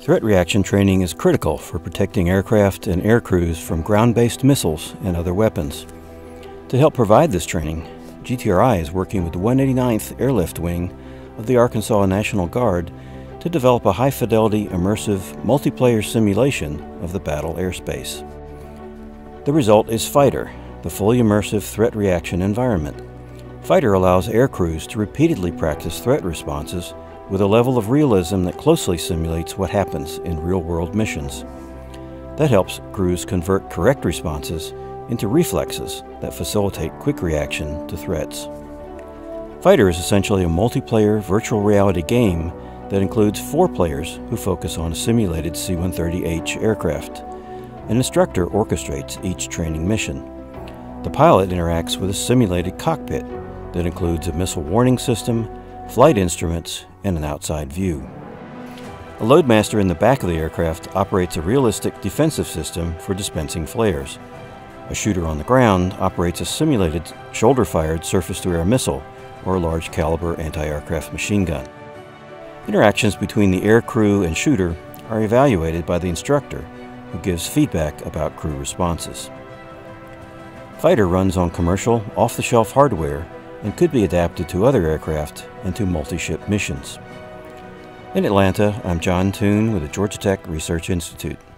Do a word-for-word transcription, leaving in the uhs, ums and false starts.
Threat reaction training is critical for protecting aircraft and air crews from ground-based missiles and other weapons. To help provide this training, G T R I is working with the one eighty-ninth Airlift Wing of the Arkansas National Guard to develop a high-fidelity, immersive, multiplayer simulation of the battle airspace. The result is FITRE, the fully immersive threat reaction environment. FITRE allows air crews to repeatedly practice threat responses with a level of realism that closely simulates what happens in real-world missions. That helps crews convert correct responses into reflexes that facilitate quick reaction to threats. FITRE is essentially a multiplayer virtual reality game that includes four players who focus on a simulated C one thirty H aircraft. An instructor orchestrates each training mission. The pilot interacts with a simulated cockpit that includes a missile warning system, flight instruments, and an outside view. A loadmaster in the back of the aircraft operates a realistic defensive system for dispensing flares. A shooter on the ground operates a simulated shoulder-fired surface-to-air missile or a large caliber anti-aircraft machine gun. Interactions between the air crew and shooter are evaluated by the instructor, who gives feedback about crew responses. FITRE runs on commercial, off-the-shelf hardware and could be adapted to other aircraft and to multi-ship missions. In Atlanta, I'm John Toon with the Georgia Tech Research Institute.